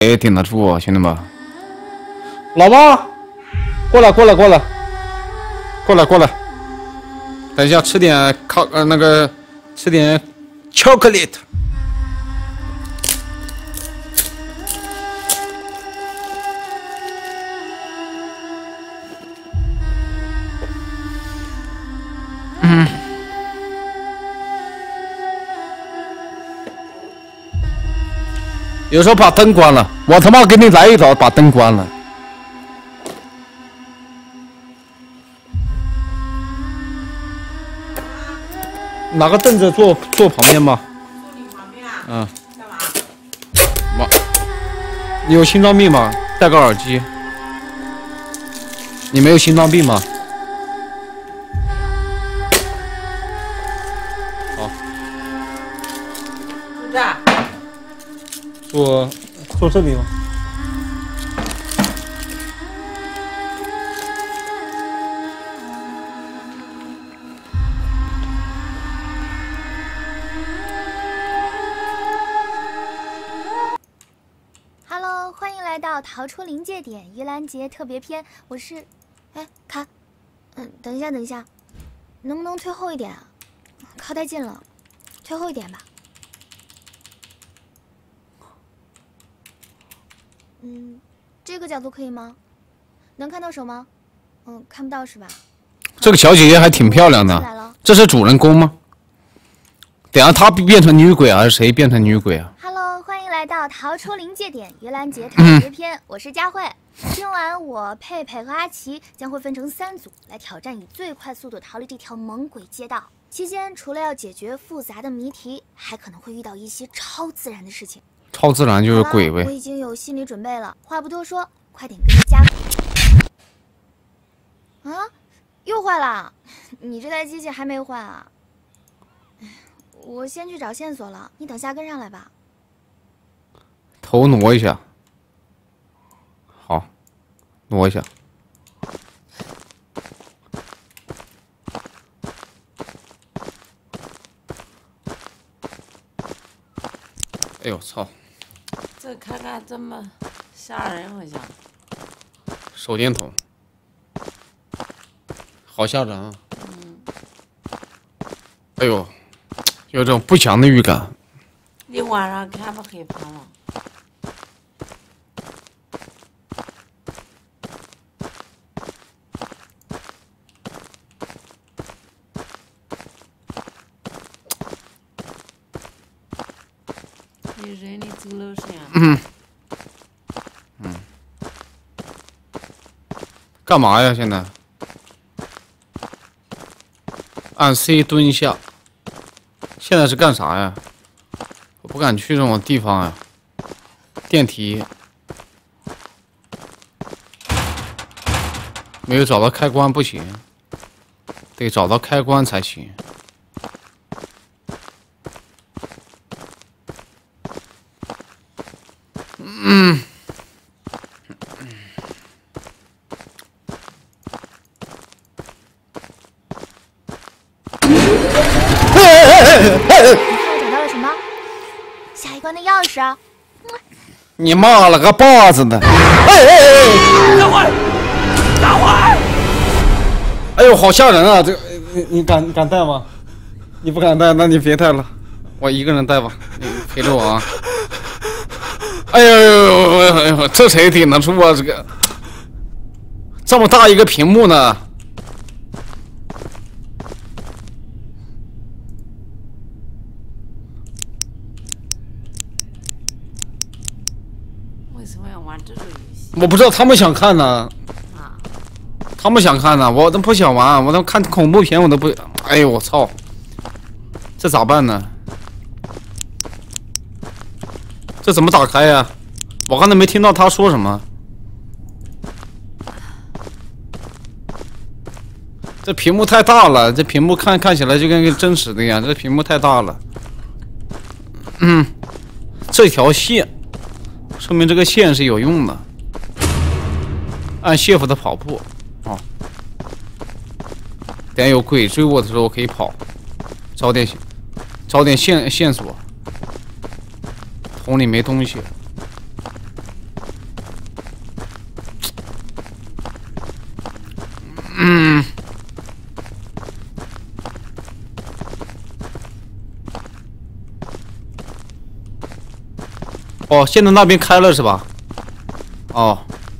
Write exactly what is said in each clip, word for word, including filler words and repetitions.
也顶得住啊，兄弟们！老妈，过来，过来，过来，过来，过来！等一下，吃点烤呃那个，吃点巧克力。嗯。有时候把灯关了，我他妈给你来一刀，把灯关了。拿个凳子坐坐旁边吧。 坐你旁边啊？ 嗯。 干嘛？ 妈，你有心脏病吗？戴个耳机。你没有心脏病吗？好。 坐这儿。 坐坐这里吗？ Hello， 欢迎来到逃出临界点盂兰节特别篇，我是，哎，卡，嗯，等一下，等一下，能不能退后一点啊？靠太近了，退后一点吧。嗯，这个角度可以吗？能看到手吗？嗯，看不到是吧？ 这个小姐姐还挺漂亮的，这是主人公吗？等下她变成女鬼还是谁变成女鬼啊 ？Hello， 欢迎来到逃出临界点盂兰节特别篇，我是佳慧。今晚我佩佩和阿奇将会分成三组来挑战以最快速度逃离这条猛鬼街道。期间除了要解决复杂的谜题，还可能会遇到一些超自然的事情。 超自然就是鬼呗。 我已经有心理准备了，话不多说，快点跟着加。啊，又坏了！你这台机器还没坏啊？我先去找线索了，你等下跟上来吧。 头挪一下，好，挪一下。哎呦操！ 这看看这么吓人，好像。 手电筒，好吓人啊！ 嗯。 哎呦，有种不祥的预感。 你晚上看不害怕吗？你人你走路声啊？ 嗯。嗯。干嘛呀？现在？按 C 蹲下。现在是干啥呀？我不敢去这种地方呀。电梯。没有找到开关不行，得找到开关才行。嗯。 找到了什么？下一关的钥匙。 你妈了个巴子的！哎哎哎！ 大坏，大坏！ 哎呦，好吓人啊！这个你你敢你敢带吗？你不敢带，那你别带了，我一个人带吧，你陪着我啊！哎呦呦呦呦呦，这谁顶得住啊？这个这么大一个屏幕呢？ 为什么要玩这种游戏？ 我不知道他们想看呢。 啊。 他们想看呢，我都不想玩，我都看恐怖片，我都不。哎呦我操！这咋办呢？这怎么打开呀？我刚才没听到他说什么。这屏幕太大了，这屏幕看看起来就跟个真实的一样，这屏幕太大了。嗯，这条线，说明这个线是有用的。按谢夫的跑步，哦。等有鬼追我的时候可以跑，找点找点线线索。桶里没东西。 嗯。哦，现在那边开了是吧？哦。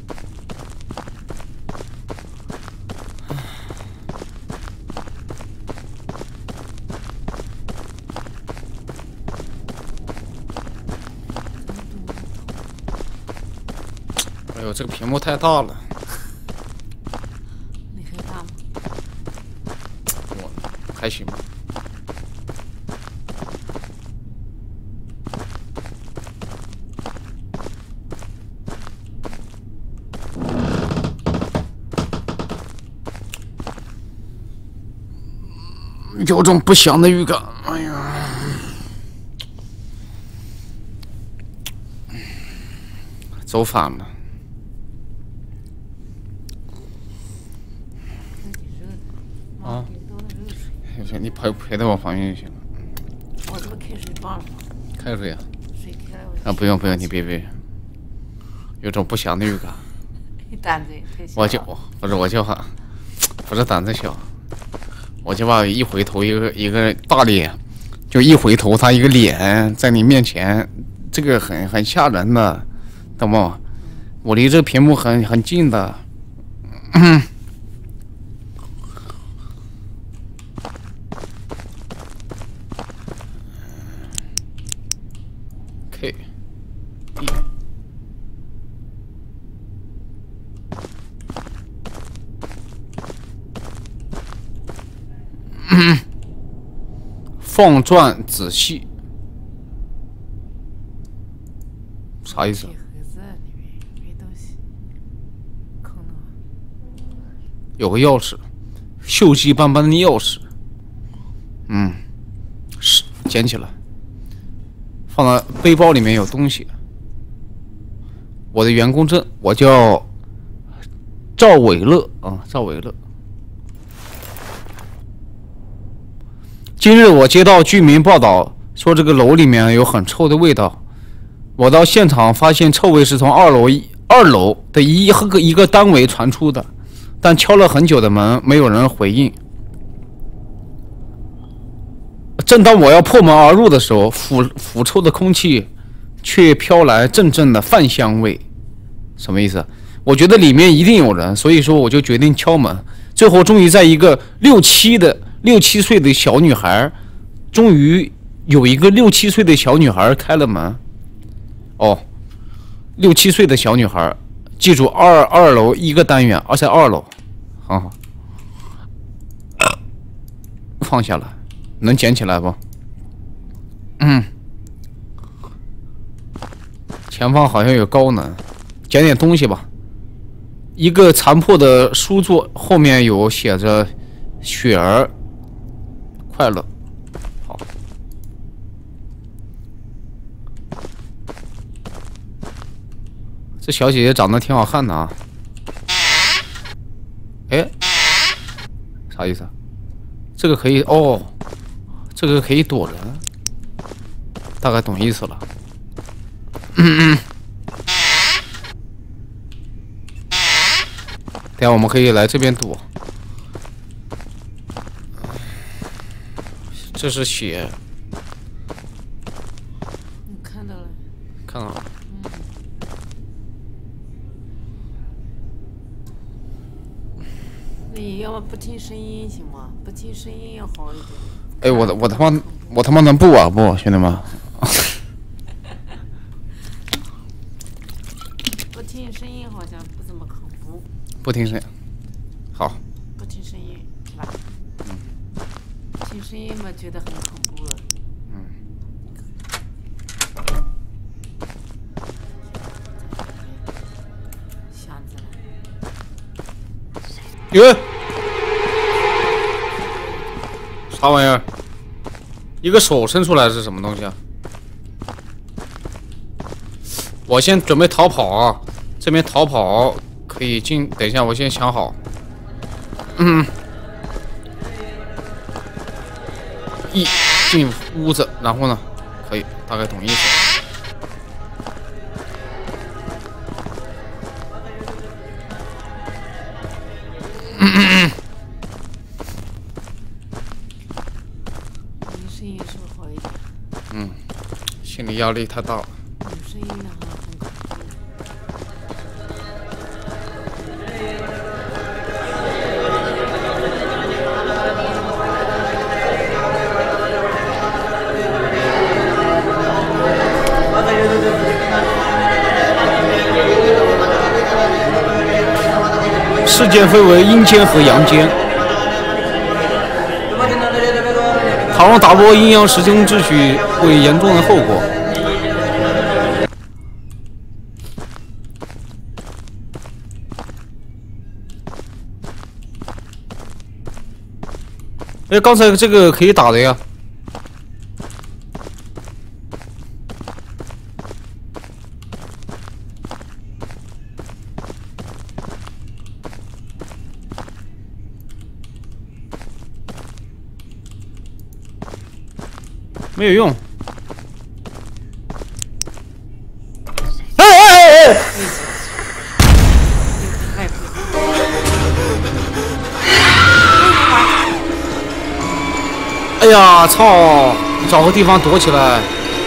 哎呦，这个屏幕太大了。 你害怕吗？ 我还行吧。有种不祥的预感。哎呀，走反了。啊，行，你陪陪在我旁边就行了。 我这不开水放了吗？ 开水啊？ 水开了。 啊，不用不用，你别别。有种不祥的预感。 你胆子也太小。 我就不是我就喊，不是胆子小。我就怕一回头一个一个大脸，就一回头他一个脸在你面前，这个很很吓人的，懂吗？我离这个屏幕很很近的。嗯。K。放转仔细，啥意思？ 盒子里面没东西，空的。 有个钥匙，锈迹斑斑的钥匙。嗯，是捡起来，放到背包里面有东西。我的员工证，我叫赵伟乐啊，赵伟乐。今日我接到居民报道，说这个楼里面有很臭的味道。我到现场发现，臭味是从二楼一二楼的一个一个单位传出的，但敲了很久的门，没有人回应。正当我要破门而入的时候，腐腐臭的空气却飘来阵阵的饭香味。什么意思？我觉得里面一定有人，所以说我就决定敲门。最后终于在一个六七的。六七岁的小女孩，终于有一个六七岁的小女孩开了门。哦，六七岁的小女孩，记住二二楼一个单元，而且二楼，好好，放下来，能捡起来不？嗯，前方好像有高能，捡点东西吧。一个残破的书桌后面有写着“雪儿”。快乐，好。这小姐姐长得挺好看的啊。哎，啥意思？这个可以哦，这个可以躲人，大概懂意思了。嗯嗯。等下我们可以来这边躲。这是血， 你看到了？ 看到了。 嗯。你要么不听声音行吗？不听声音要好一点。 哎，我的我他妈我他妈能不啊不，兄弟们。 不听声音好像不怎么恐怖。 不听声音，好。 不听声音是吧？听声音嘛，觉得很恐怖了。 嗯。 箱子哟，啥玩意儿？一个手伸出来是什么东西啊？我先准备逃跑啊！这边逃跑可以进，等一下，我先想好。嗯。一进屋子，然后呢，可以大概懂意思。 你声音是不是好一点？ 嗯，心理压力太大了。 你声音呢很恐怖。 事件分为阴间和阳间。倘若打破阴阳时空秩序，会有严重的后果。哎，刚才这个可以打的呀。没有用。哎哎哎哎！哎呀，操！找个地方躲起来。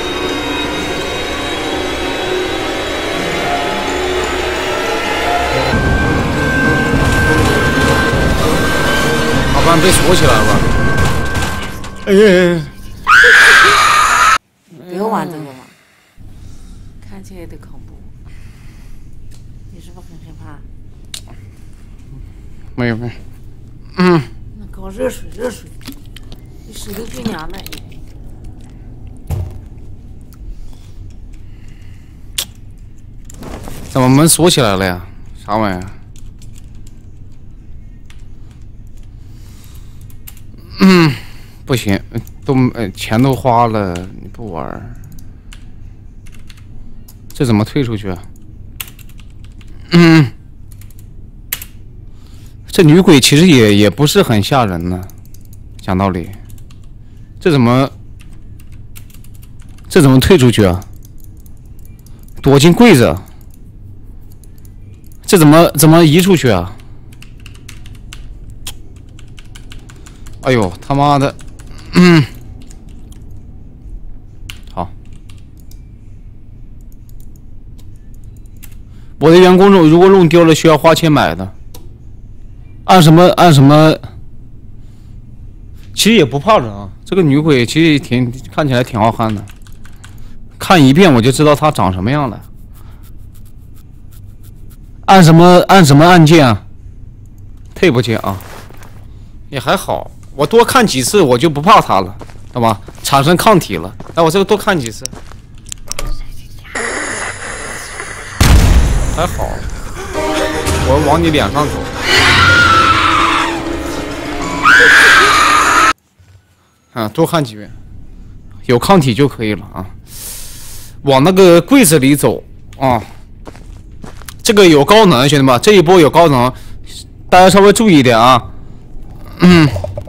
好吧，被锁起来了。哎呀！ 不要玩这个了，看起来有点恐怖。你是不是很害怕？ 没有没有。嗯。 那搞热水，热水，你手都变凉了。 怎么门锁起来了呀？啥玩意儿？嗯，不行，都呃钱都花了，你不玩儿，这怎么退出去啊？嗯，这女鬼其实也也不是很吓人呢，讲道理，这怎么这怎么退出去啊？躲进柜子。这怎么怎么移出去啊？哎呦他妈的！嗯，好，我的员工弄如果弄丢了需要花钱买的，按什么按什么？其实也不怕人啊，这个女鬼其实挺看起来挺好看的，看一遍我就知道她长什么样了。按什么按什么按键啊？退不键啊？也还好，我多看几次我就不怕它了，懂吧？产生抗体了。哎，我这个多看几次，还好。我往你脸上走。啊，多看几遍，有抗体就可以了啊。往那个柜子里走啊。这个有高能，兄弟们，这一波有高能，大家稍微注意一点啊。嗯。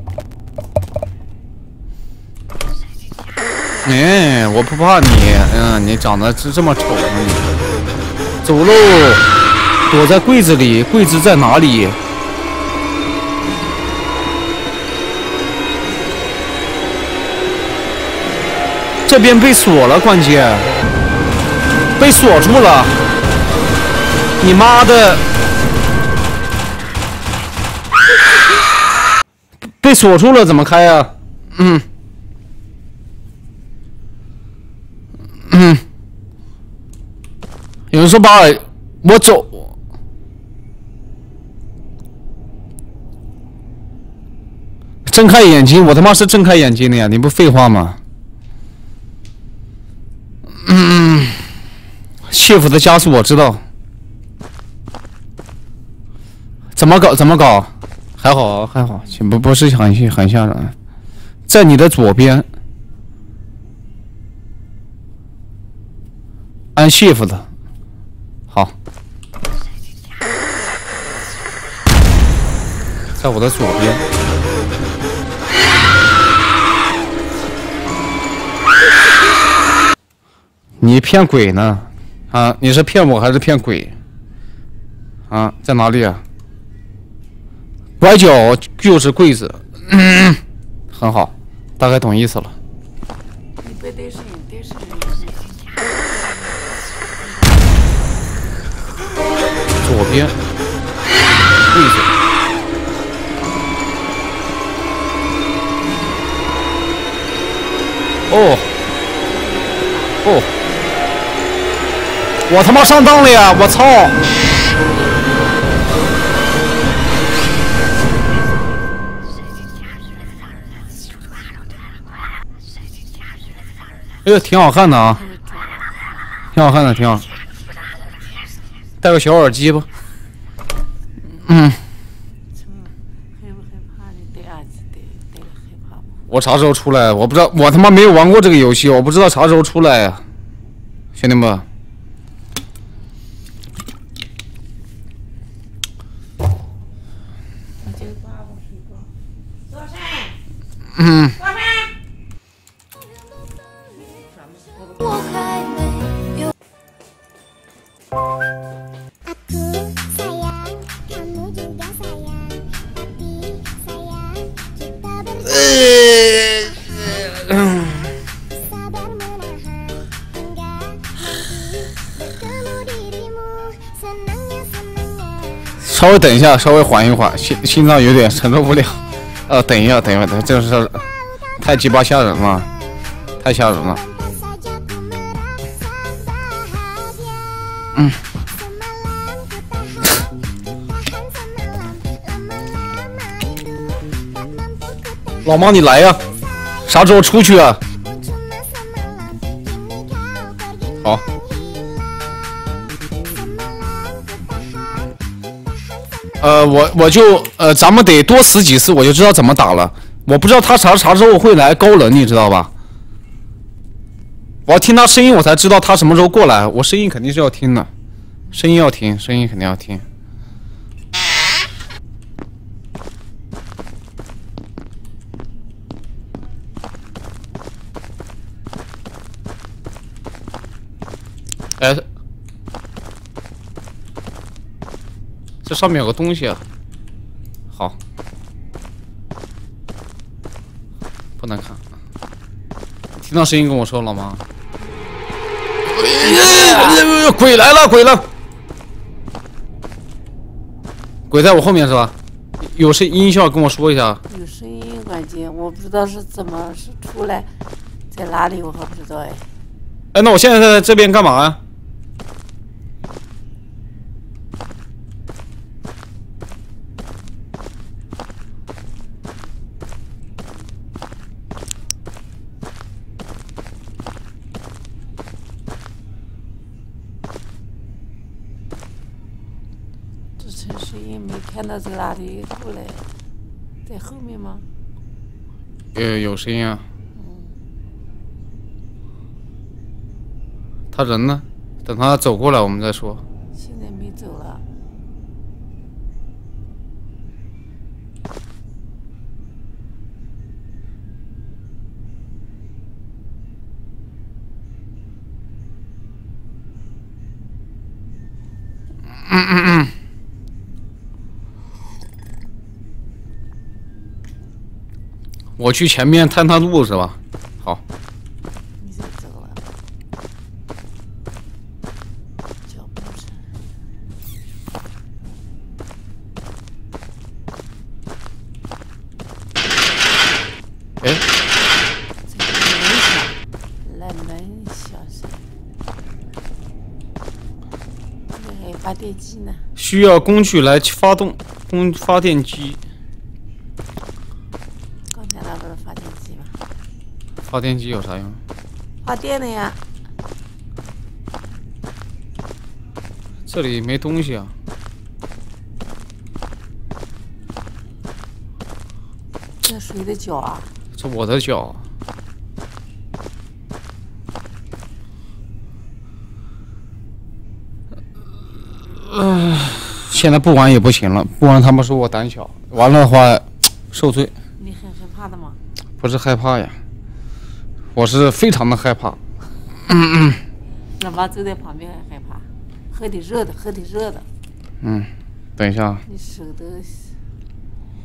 哎，我不怕你，嗯，你长得这这么丑吗你？走喽，躲在柜子里，柜子在哪里？这边被锁了，关键被锁住了。你妈的！被锁住了，怎么开啊？嗯嗯。有人说把我走。睁开眼睛，我他妈是睁开眼睛的呀！你不废话吗？嗯。谢夫的加速我知道。怎么搞？怎么搞？还好，还好，不不是很很吓人，在你的左边，按 shift 的，好，在我的左边，你骗鬼呢？啊，你是骗我还是骗鬼？啊，在哪里啊？ 拐角就是柜子，嗯，很好，大概懂意思了。 你别对声音，对声音。 左边柜子。哦哦，我他妈上当了呀！我操！哎呦，挺好看的啊，挺好看的，挺好。戴个小耳机吧。嗯。 害不害怕？你戴耳机戴戴了害怕吗？ 我啥时候出来？我不知道，我他妈没有玩过这个游戏，我不知道啥时候出来呀，兄弟们。嗯。稍微等一下，稍微缓一缓，心心脏有点承受不了。呃，等一下，等一下，等，这是太鸡巴吓人了，太吓人了。嗯。老妈，你来呀！啥时候出去啊？好。呃，我我就呃，咱们得多死几次，我就知道怎么打了。我不知道他啥啥时候会来高冷，你知道吧？我要听他声音，我才知道他什么时候过来。我声音肯定是要听的，声音要听，声音肯定要听。哎，这上面有个东西啊。好，不能看。听到声音跟我说了吗？鬼来了，鬼了！鬼在我后面是吧？有声音效跟我说一下。 有声音，关键我不知道是怎么是出来，在哪里我还不知道哎。 哎，那我现在在这边干嘛呀？ 这陈声音没看到在哪里出来，在后面吗？ 有有声音啊。他人呢？等他走过来，我们再说。 现在没走了。 嗯嗯嗯。我去前面探探路是吧？好。 你先走了。脚步声。 哎。 这个门响，来门响声。这还有发电机呢。 需要工具来发动工发电机。 刚才那不是发电机吗？ 发电机有啥用？ 发电的呀。 这里没东西啊。 这谁的脚啊？ 这我的脚。呃，现在不玩也不行了，不玩他们说我胆小，玩了的话受罪。 你很害怕的吗？ 不是害怕呀，我是非常的害怕。嗯嗯。 老妈走在旁边还害怕，喝点热的，喝点热的。 嗯，等一下。 你手都。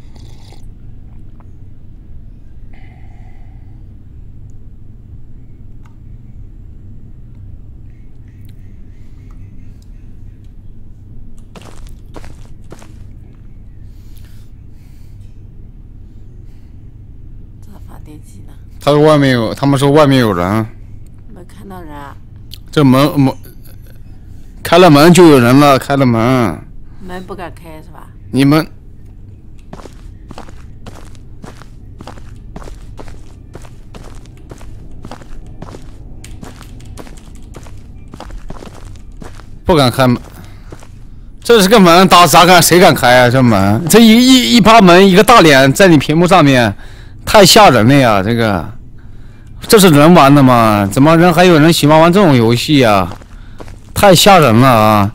电机呢？ 他说外面有，他们说外面有人。 没看到人啊？ 这门门开了门就有人了，开了门。 门不敢开是吧？ 你们。 不敢开门，这是个门，打咋敢谁敢开啊？这门，这一一一趴门，一个大脸在你屏幕上面，太吓人了呀！这个，这是人玩的吗？怎么人还有人喜欢玩这种游戏呀？太吓人了啊！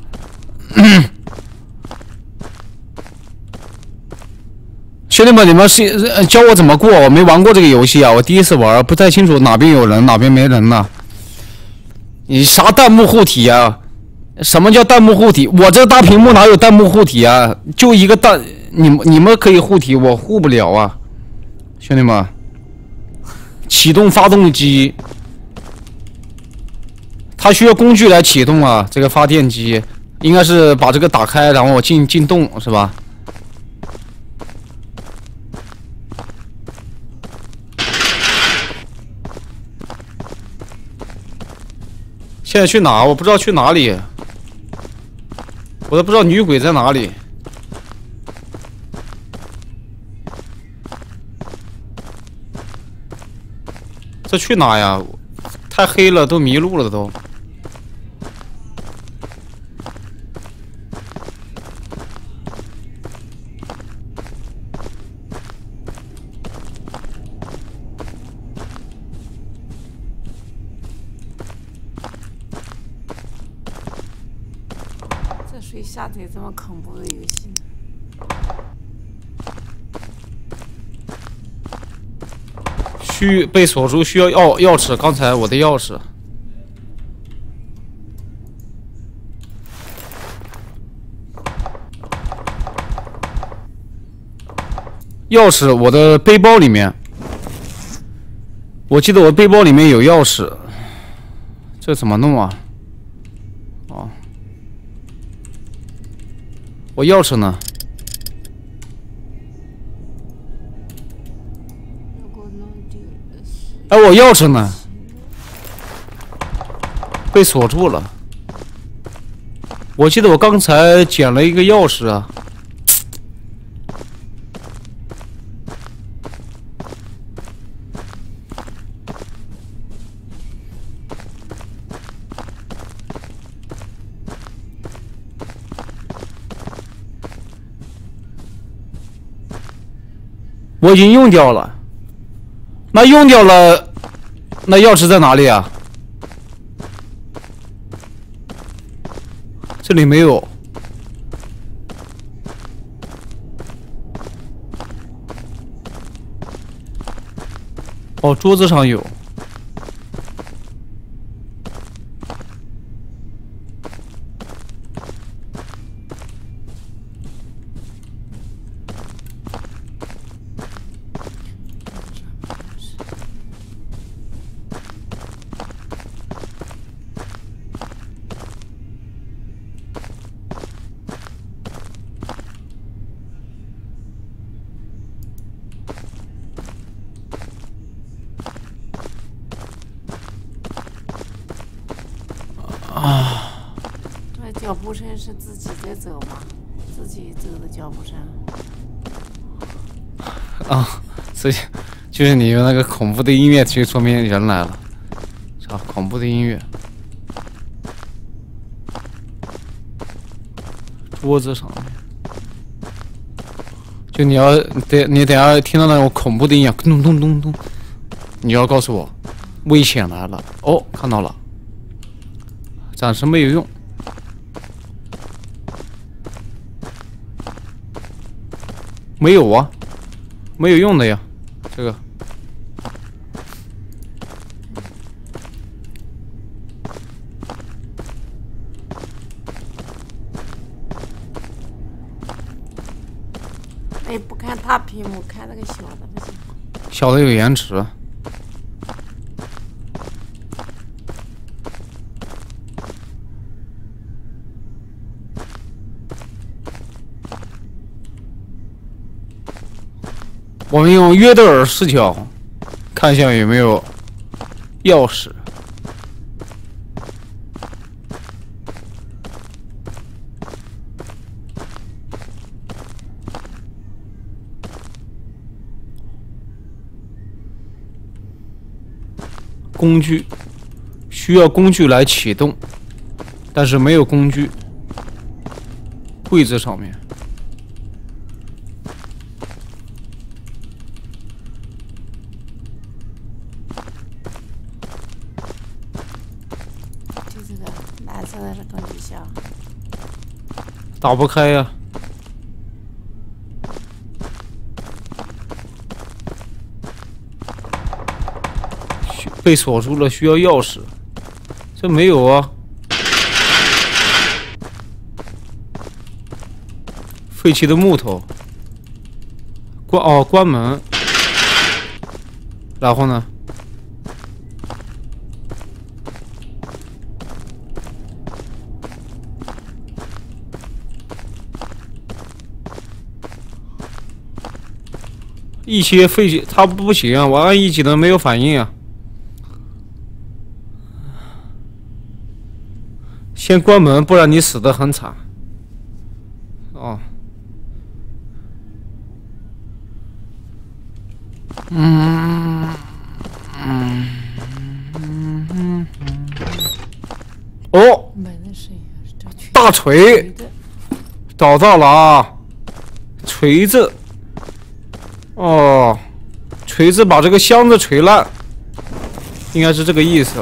兄弟们，你们是教我怎么过？我没玩过这个游戏啊，我第一次玩，不太清楚哪边有人，哪边没人呢。你啥弹幕护体啊？ 什么叫弹幕护体？我这大屏幕哪有弹幕护体啊？就一个弹，你们你们可以护体，我护不了啊，兄弟们！启动发动机，它需要工具来启动啊。这个发电机应该是把这个打开，然后我进进洞是吧？现在去哪？我不知道去哪里。 我都不知道女鬼在哪里。这去哪呀？太黑了，都迷路了都。 谁下载这么恐怖的游戏呢？ 需被锁住，需要钥钥匙。刚才我的钥匙，钥匙我的背包里面，我记得我背包里面有钥匙，这怎么弄啊？哦。 我钥匙呢？哎，我钥匙呢？被锁住了。我记得我刚才捡了一个钥匙啊。我已经用掉了，那用掉了，那钥匙在哪里啊？这里没有。哦，桌子上有。啊！ 这脚步声是自己在走吗？自己走的脚步声。 啊，所以就是你用那个恐怖的音乐，就说明人来了。操，恐怖的音乐。桌子上面，就你要等你等下听到那种恐怖的音乐，咚咚咚咚，你要告诉我，危险来了。哦，看到了。 暂时没有用，没有啊，没有用的呀，这个。 哎，不看大屏幕，看那个小的不行。 小的有延迟。 我们用约德尔视角看一下有没有钥匙。工具需要工具来启动，但是没有工具。柜子上面。 蓝色的是工具箱， 打不开呀、需被锁住了，需要钥匙。这没有啊。废弃的木头。关哦，关门。然后呢？ 一些废弃，他不行啊！我按一技能没有反应啊。先关门，不然你死得很惨。哦。嗯嗯嗯嗯。哦。大锤，找到了啊！锤子。 哦，锤子把这个箱子锤烂，应该是这个意思。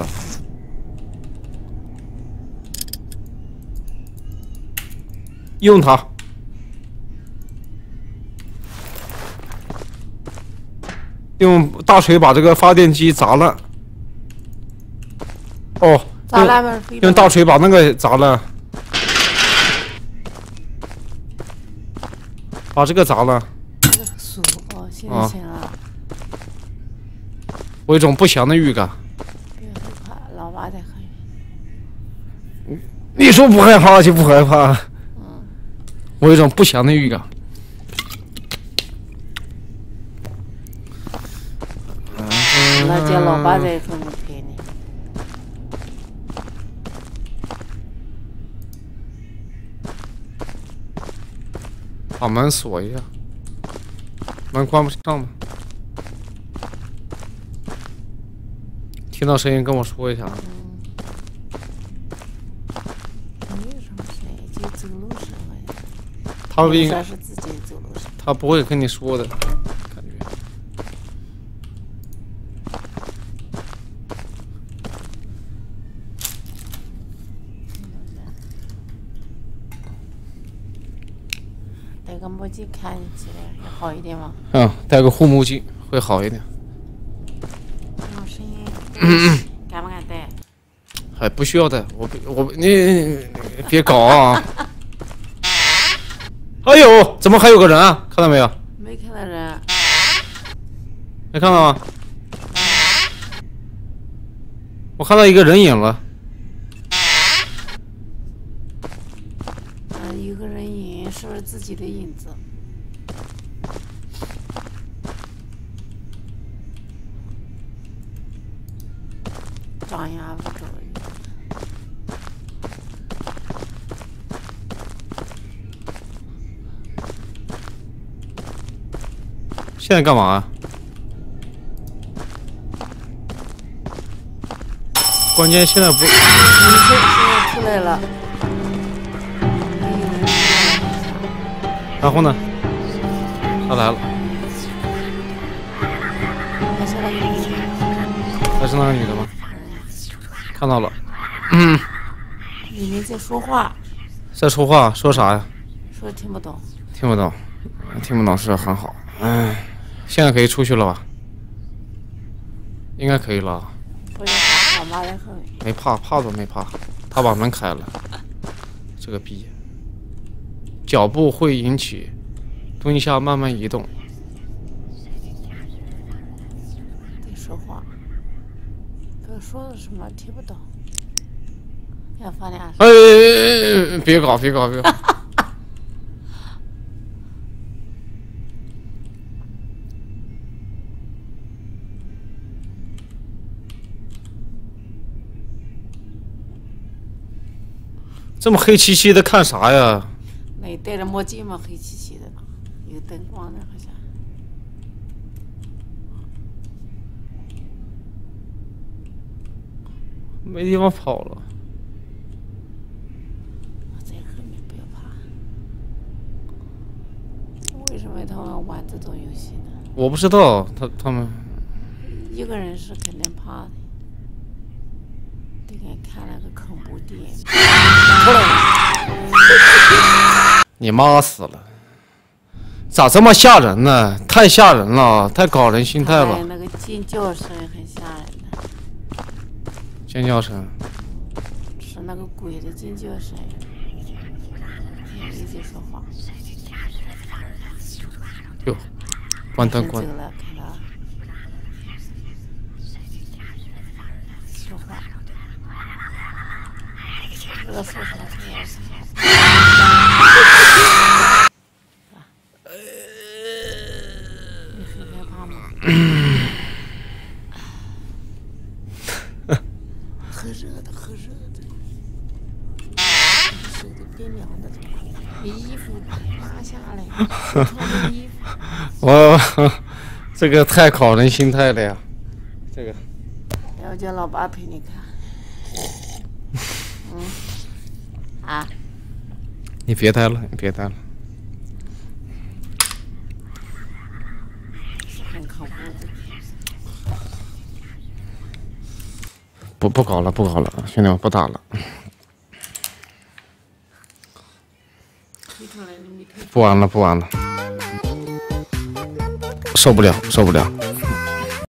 用它，用大锤把这个发电机砸烂。哦， 砸烂吗？ 用大锤把那个砸烂，把这个砸烂。 哦，行了。 我有一种不祥的预感。 别害怕，老爸在后面。 你说不害怕就不害怕。 嗯。 我有一种不祥的预感。 那叫老爸在后面陪你。 把门锁一下。 门关不上吗？听到声音跟我说一下。 嗯。没有什么声音，就走路声了。 他不应该是自己走路声。 他不会跟你说的，感觉。 戴个墨镜看起来好一点吗？ 嗯，戴个护目镜会好一点。 这种声音，敢不敢戴？ 还不需要戴，我我你你别搞啊！哎呦，怎么还有个人啊？看到没有？ 没看到人。 没看到吗？我看到一个人影了。 有个人影，是不是自己的影子？张牙舞爪。 现在干嘛啊？关键现在不。你现在出来了。 然后呢？他来了。 还是那个女的。 还是那个女的吗？看到了。嗯。 里面在说话。 在说话，说啥呀？ 说听不懂。 听不懂，听不懂是很好。哎，现在可以出去了吧？应该可以了。 不要怕，老妈在后面。 没怕，怕都没怕。他把门开了。这个逼。 脚步会引起，蹲下慢慢移动。 得说话，哥说的什么听不懂。要放俩。 哎，别搞，别搞，别搞！ 这么黑漆漆的看啥呀？ 那你戴着墨镜嘛，黑漆漆的呢，有灯光的好像。 没地方跑了。 在后面不要怕。为什么他们玩这种游戏呢？ 我不知道，他他们一个人是肯定怕的。得给看那个恐怖电影。 出来！你妈死了！咋这么吓人呢？太吓人了，太搞人心态了。 那个尖叫声很吓人的。 尖叫声。 是那个鬼的尖叫声。一直说话。 哟，关灯关。 走了，看到。说话。不知道说什么。你很害怕吗？很热的，很热的，手都变凉的。你衣服拿下来，穿衣服。 我这个太考人心态了呀，这个。 要叫老爸陪你看。嗯。啊！ 你别呆了，你别呆了。 很恐怖的。 不不搞了，不搞了，兄弟们不打了。不玩了，不玩了，受不了，受不了。